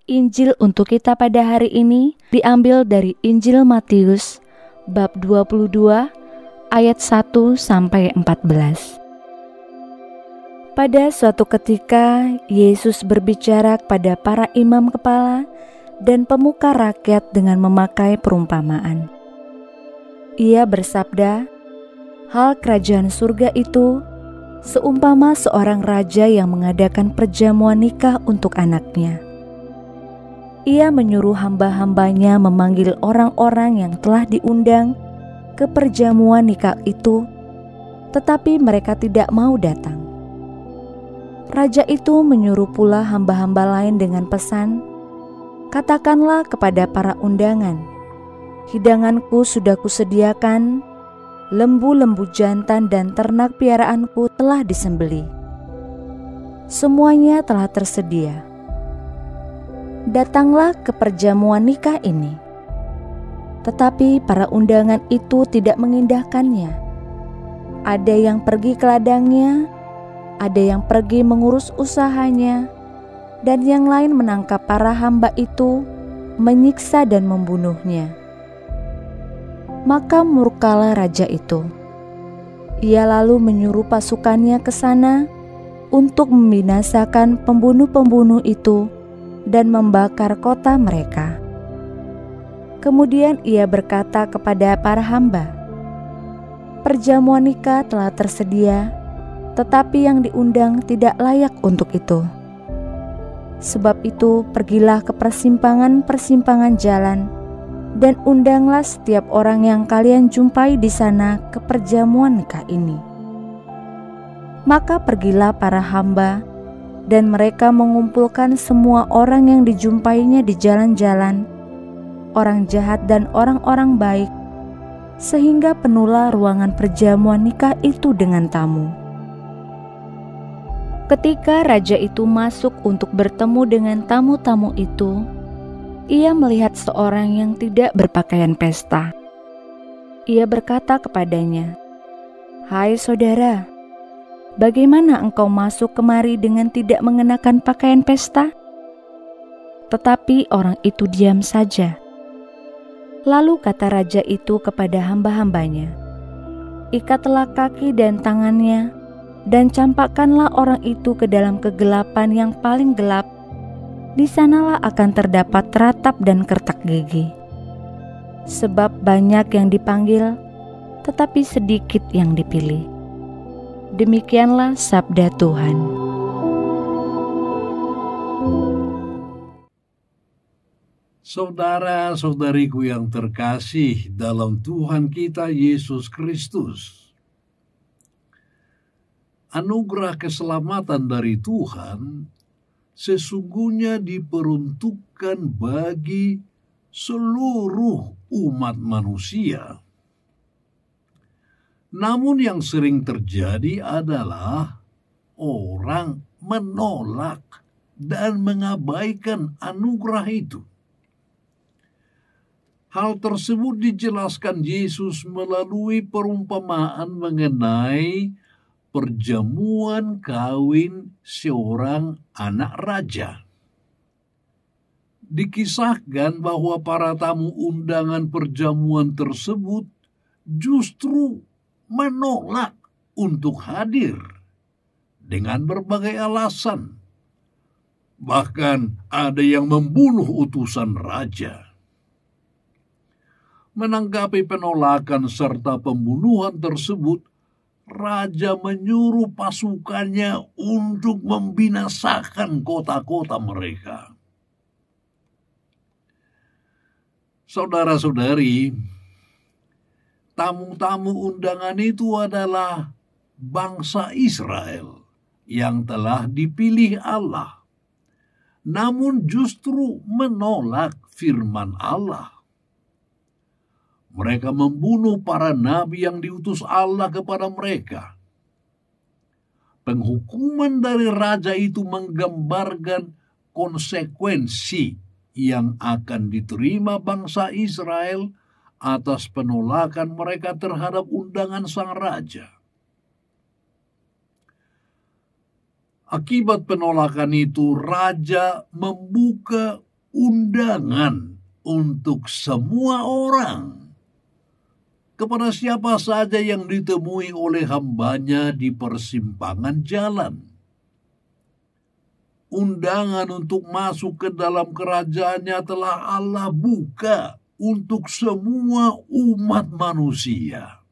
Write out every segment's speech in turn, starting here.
Injil untuk kita pada hari ini diambil dari Injil Matius bab 22 ayat 1 sampai 14. Pada suatu ketika Yesus berbicara kepada para imam kepala dan pemuka rakyat dengan memakai perumpamaan. Ia bersabda, "Hal kerajaan surga itu seumpama seorang raja yang mengadakan perjamuan nikah untuk anaknya. Ia menyuruh hamba-hambanya memanggil orang-orang yang telah diundang ke perjamuan nikah itu, tetapi mereka tidak mau datang. Raja itu menyuruh pula hamba-hamba lain dengan pesan, 'Katakanlah kepada para undangan, hidanganku sudah kusediakan, lembu-lembu jantan dan ternak piaraanku telah disembelih. Semuanya telah tersedia. Datanglah ke perjamuan nikah ini.' Tetapi para undangan itu tidak mengindahkannya. Ada yang pergi ke ladangnya, ada yang pergi mengurus usahanya, dan yang lain menangkap para hamba itu, menyiksa dan membunuhnya. Maka murkalah raja itu. Ia lalu menyuruh pasukannya ke sana untuk membinasakan pembunuh-pembunuh itu dan membakar kota mereka. Kemudian ia berkata kepada para hamba, 'Perjamuan nikah telah tersedia, tetapi yang diundang tidak layak untuk itu. Sebab itu pergilah ke persimpangan-persimpangan jalan dan undanglah setiap orang yang kalian jumpai di sana ke perjamuan nikah ini.' Maka pergilah para hamba, dan mereka mengumpulkan semua orang yang dijumpainya di jalan-jalan, orang jahat dan orang-orang baik, sehingga penuhlah ruangan perjamuan nikah itu dengan tamu. Ketika raja itu masuk untuk bertemu dengan tamu-tamu itu, ia melihat seorang yang tidak berpakaian pesta. Ia berkata kepadanya, 'Hai saudara, bagaimana engkau masuk kemari dengan tidak mengenakan pakaian pesta?' Tetapi orang itu diam saja. Lalu kata raja itu kepada hamba-hambanya, 'Ikatlah kaki dan tangannya, dan campakkanlah orang itu ke dalam kegelapan yang paling gelap. Di sanalah akan terdapat ratap dan kertak gigi. Sebab banyak yang dipanggil, tetapi sedikit yang dipilih.' Demikianlah sabda Tuhan. Saudara-saudariku yang terkasih dalam Tuhan kita Yesus Kristus, anugerah keselamatan dari Tuhan sesungguhnya diperuntukkan bagi seluruh umat manusia. Namun yang sering terjadi adalah orang menolak dan mengabaikan anugerah itu. Hal tersebut dijelaskan Yesus melalui perumpamaan mengenai perjamuan kawin seorang anak raja. Dikisahkan bahwa para tamu undangan perjamuan tersebut justru menolak untuk hadir dengan berbagai alasan. Bahkan ada yang membunuh utusan raja. Menanggapi penolakan serta pembunuhan tersebut, raja menyuruh pasukannya untuk membinasakan kota-kota mereka. Saudara-saudari, tamu-tamu undangan itu adalah bangsa Israel yang telah dipilih Allah, namun justru menolak firman Allah. Mereka membunuh para nabi yang diutus Allah kepada mereka. Penghukuman dari raja itu menggambarkan konsekuensi yang akan diterima bangsa Israel atas penolakan mereka terhadap undangan sang raja. Akibat penolakan itu, raja membuka undangan untuk semua orang. Kepada siapa saja yang ditemui oleh hambanya di persimpangan jalan. Undangan untuk masuk ke dalam kerajaannya telah Allah buka untuk semua umat manusia.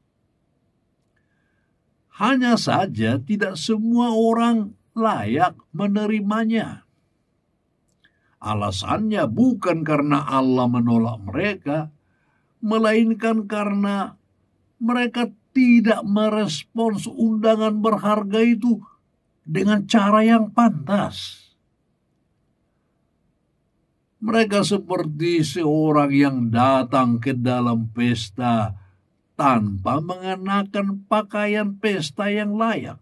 Hanya saja tidak semua orang layak menerimanya. Alasannya bukan karena Allah menolak mereka, melainkan karena mereka tidak merespons undangan berharga itu dengan cara yang pantas. Mereka seperti seorang yang datang ke dalam pesta tanpa mengenakan pakaian pesta yang layak.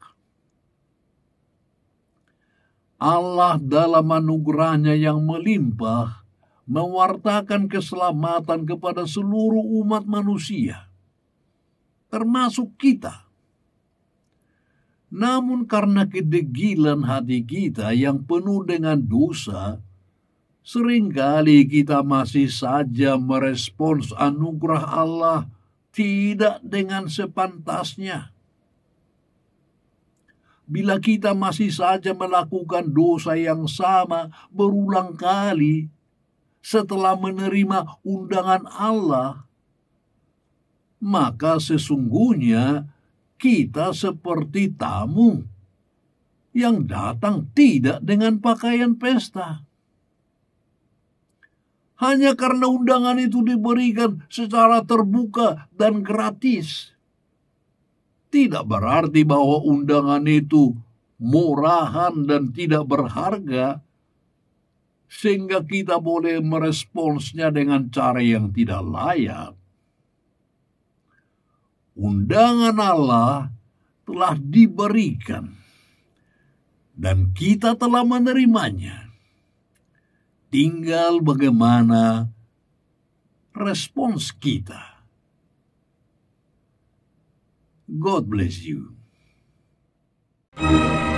Allah dalam anugerahnya yang melimpah mewartakan keselamatan kepada seluruh umat manusia, termasuk kita. Namun karena kedegilan hati kita yang penuh dengan dosa, seringkali kita masih saja merespons anugerah Allah tidak dengan sepantasnya. Bila kita masih saja melakukan dosa yang sama berulang kali setelah menerima undangan Allah, maka sesungguhnya kita seperti tamu yang datang tidak dengan pakaian pesta. Hanya karena undangan itu diberikan secara terbuka dan gratis, tidak berarti bahwa undangan itu murahan dan tidak berharga, sehingga kita boleh meresponsnya dengan cara yang tidak layak. Undangan Allah telah diberikan dan kita telah menerimanya. Tinggal bagaimana respons kita. God bless you.